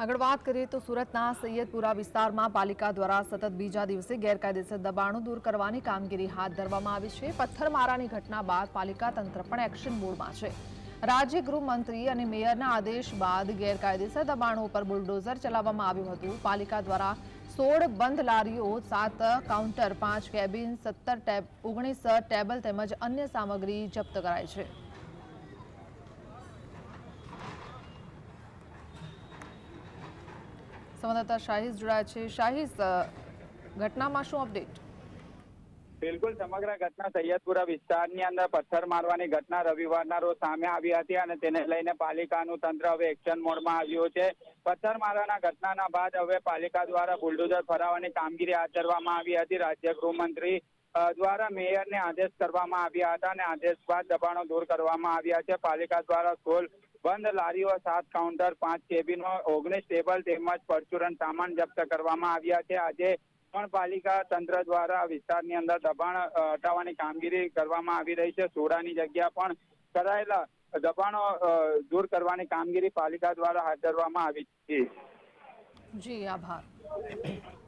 આગળ વાત કરીએ તો સુરતના સૈયદપુરા વિસ્તારમાં પાલિકા દ્વારા સતત બીજા દિવસે ગેરકાયદેસર દબાણો દૂર કરવાની કામગીરી હાથ ધરવામાં આવી છે। પથ્થરમારાની ઘટના બાદ પાલિકા તંત્ર પણ એક્શન મોડમાં છે। રાજ્ય ગૃહમંત્રી અને મેયરના આદેશ બાદ ગેરકાયદેસર દબાણો ઉપર બુલડોઝર ચલાવવામાં આવ્યું હતું। પાલિકા દ્વારા 16 બંધ લારીઓ, 7 કાઉન્ટર, 5 કેબિન, 19 ટેબલ તેમજ અન્ય સામગ્રી જપ્ત કરાઈ છે। संवाददाता शाहिद जुड़ा है। शाहिद, घटनाમાં શું અપડેટ? બિલકુલ, સમગ્ર ઘટના સૈયદપુરા વિસ્તારની અંદર પથ્થર મારવાની ઘટના રવિવારના રોજ સામે આવી હતી અને તેને લઈને પાલિકાનું તંત્ર હવે એક્શન મોડમાં આવ્યું છે। પથ્થર મારવાના ઘટનાના બાદ હવે પાલિકા દ્વારા બુલડોઝર ફરાવવાની કામગીરી હાથ ધરવામાં આવી હતી। રાજ્ય ગૃહમંત્રી દ્વારા મેયરને આદેશ કરવામાં આવ્યા હતા અને આદેશ બાદ દબાણો દૂર કરવામાં આવ્યા છે। પાલિકા દ્વારા 16 બંધ લારીઓ, 7 કાઉન્ટર, 5 કેબિનો, 19 ટેબલ તેમજ પરચુરણ સામાન જપ્ત કરવામાં આવ્યા છે। આજે પણ પાલિકા તંત્ર દ્વારા વિસ્તારની અંદર દબાણ હટાવવાની કામગીરી કરવામાં આવી રહી છે। સોડાની જગ્યા પણ કરાયેલા દબાણો દૂર કરવાની કામગીરી પાલિકા દ્વારા હાથ ધરવામાં આવી છે। જી, આભાર।